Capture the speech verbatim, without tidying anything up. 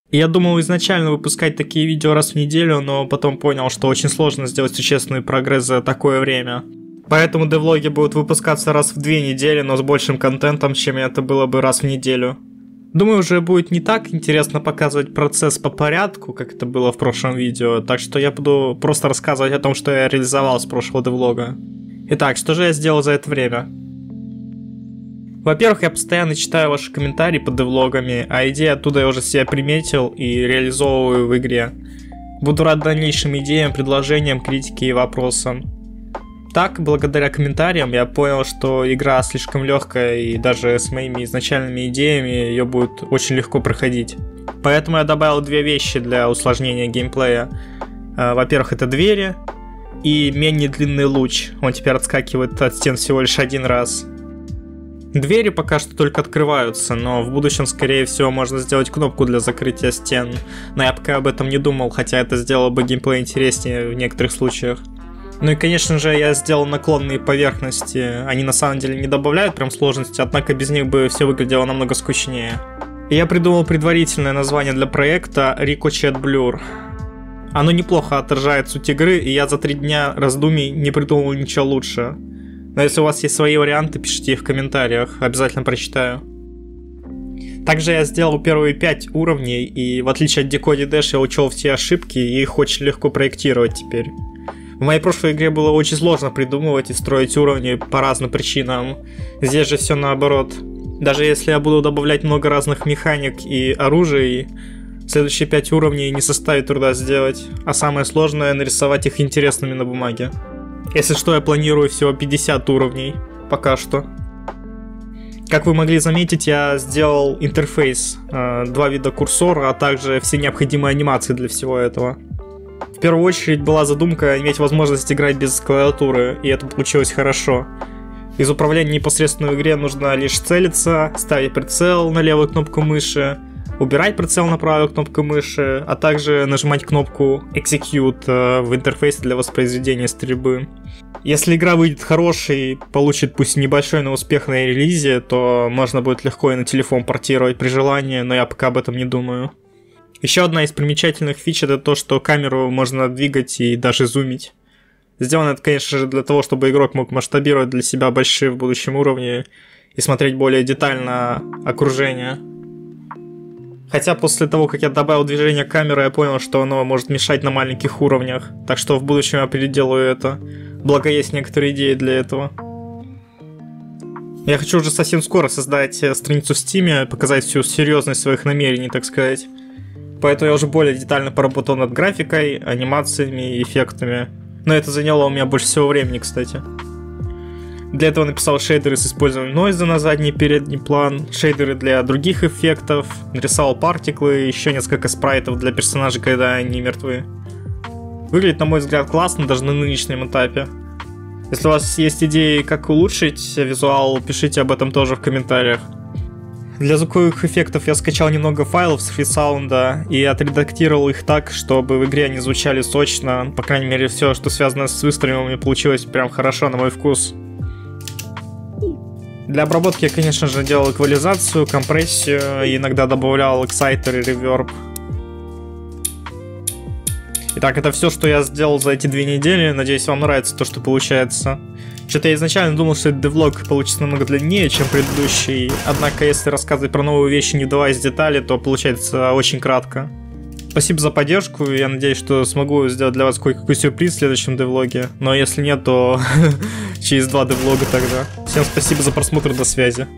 Я думал изначально выпускать такие видео раз в неделю, но потом понял, что очень сложно сделать существенный прогресс за такое время. Поэтому девлоги будут выпускаться раз в две недели, но с большим контентом, чем это было бы раз в неделю. Думаю, уже будет не так интересно показывать процесс по порядку, как это было в прошлом видео, так что я буду просто рассказывать о том, что я реализовал с прошлого девлога. Итак, что же я сделал за это время? Во-первых, я постоянно читаю ваши комментарии под девлогами, а идеи оттуда я уже себе приметил и реализовываю в игре. Буду рад дальнейшим идеям, предложениям, критике и вопросам. Так, благодаря комментариям я понял, что игра слишком легкая, и даже с моими изначальными идеями ее будет очень легко проходить. Поэтому я добавил две вещи для усложнения геймплея. Во-первых, это двери и менее длинный луч. Он теперь отскакивает от стен всего лишь один раз. Двери пока что только открываются, но в будущем, скорее всего, можно сделать кнопку для закрытия стен. Но я пока об этом не думал, хотя это сделало бы геймплей интереснее в некоторых случаях. Ну и, конечно же, я сделал наклонные поверхности. Они на самом деле не добавляют прям сложности, однако без них бы все выглядело намного скучнее. И я придумал предварительное название для проекта Ricochet Blur. Оно неплохо отражает суть игры, и я за три дня раздумий не придумал ничего лучше. Но если у вас есть свои варианты, пишите их в комментариях, обязательно прочитаю. Также я сделал первые пять уровней, и в отличие от Decoded Dash я учел все ошибки, и их очень легко проектировать теперь. В моей прошлой игре было очень сложно придумывать и строить уровни по разным причинам. Здесь же все наоборот. Даже если я буду добавлять много разных механик и оружий, следующие пять уровней не составит труда сделать, а самое сложное — нарисовать их интересными на бумаге. Если что, я планирую всего пятьдесят уровней, пока что. Как вы могли заметить, я сделал интерфейс, два вида курсора, а также все необходимые анимации для всего этого. В первую очередь была задумка иметь возможность играть без клавиатуры, и это получилось хорошо. Из управления непосредственно в игре нужно лишь целиться, ставить прицел на левую кнопку мыши, убирать прицел на правую кнопку мыши, а также нажимать кнопку Execute в интерфейсе для воспроизведения стрельбы. Если игра выйдет хорошей, получит пусть небольшой, но успех на релизе, то можно будет легко и на телефон портировать при желании, но я пока об этом не думаю. Еще одна из примечательных фич — это то, что камеру можно двигать и даже зумить. Сделано это, конечно же, для того, чтобы игрок мог масштабировать для себя большие в будущем уровни и смотреть более детально окружение. Хотя после того, как я добавил движение камеры, я понял, что оно может мешать на маленьких уровнях, так что в будущем я переделаю это, благо есть некоторые идеи для этого. Я хочу уже совсем скоро создать страницу в Steam, показать всю серьезность своих намерений, так сказать. Поэтому я уже более детально поработал над графикой, анимациями и эффектами. Но это заняло у меня больше всего времени, кстати. Для этого написал шейдеры с использованием нойза на задний и передний план, шейдеры для других эффектов, нарисовал партиклы, еще несколько спрайтов для персонажей, когда они мертвы. Выглядит, на мой взгляд, классно даже на нынешнем этапе. Если у вас есть идеи, как улучшить визуал, пишите об этом тоже в комментариях. Для звуковых эффектов я скачал немного файлов с фрисаунда и отредактировал их так, чтобы в игре они звучали сочно. По крайней мере, все, что связано с выстрелами, получилось прям хорошо на мой вкус. Для обработки я, конечно же, делал эквализацию, компрессию и иногда добавлял эксайтер и реверб. Итак, это все, что я сделал за эти две недели. Надеюсь, вам нравится то, что получается. Что-то я изначально думал, что этот девлог получится намного длиннее, чем предыдущий. Однако, если рассказывать про новые вещи, не вдаваясь в детали, то получается очень кратко. Спасибо за поддержку. Я надеюсь, что смогу сделать для вас кое-какой сюрприз в следующем девлоге. Но если нет, то через два девлога тогда. Всем спасибо за просмотр, до связи.